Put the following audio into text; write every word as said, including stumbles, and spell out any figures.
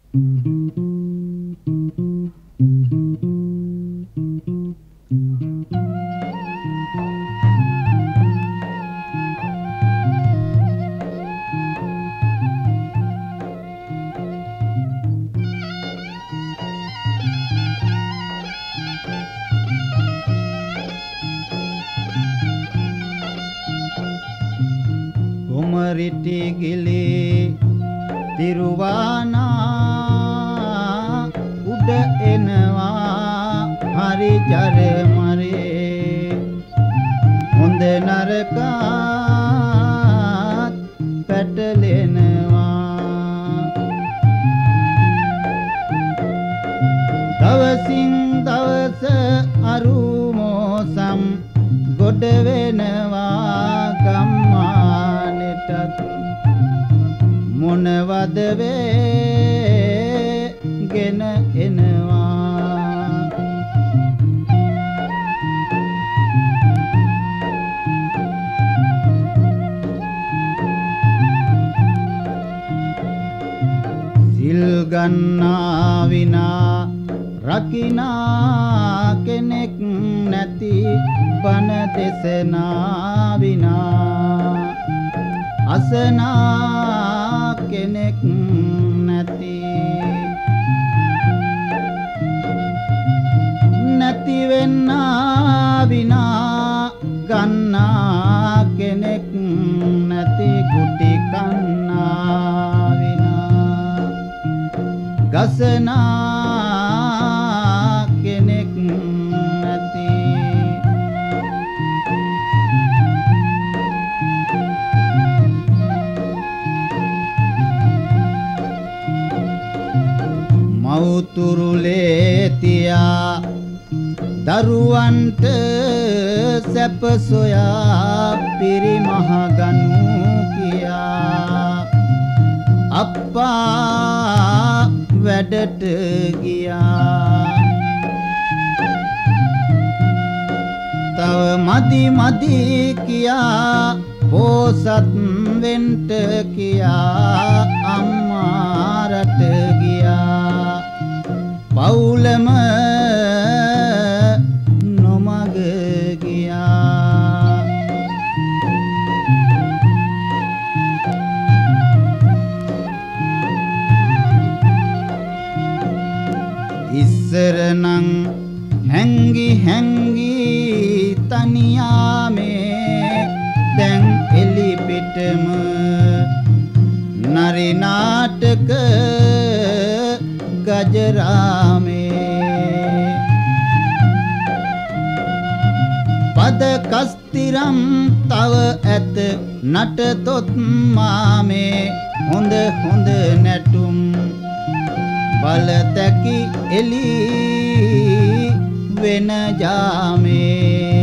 රිටිගිලි තිරුවානා උඩ එනවා හරි ජර මරේ හොඳ නරකත් පැටලෙනවා දවසින් දවස අරුමෝසම් ගොඩ වෙනවා ගම්මානෙටත් මොනවද වේගෙන එනවා සිල් ගන්නා විනා රකිනා කෙනෙක් නැති බණ දෙසනා විනා අසනා කෙනෙක් නැති නැති වෙන්නා විනා ගන්නා කෙනෙක් නැති කුටි කන්නා විනා ගසනා කෙනෙක් නැති මව්තුරුලේ තියා දරුවන්ට සැප සොයා පිරිමහ ගනු කියා අප්පා වැඩට ගියා තව මදි මදි කියා පෝසත් වෙන්ට කියා අම්මා රට ගියා පවුලම නොමග ගියා ඉස්සරනම් හැංගි හැංගි තනියාමේ දැන් එලි පිටම නරි නාටක ගජරාමේ පද කස්තිරම් තව ඇත නටතොත් මාමේ හොඳ හොඳ නැටුම් බලතැකි එලි වෙන ජාමේ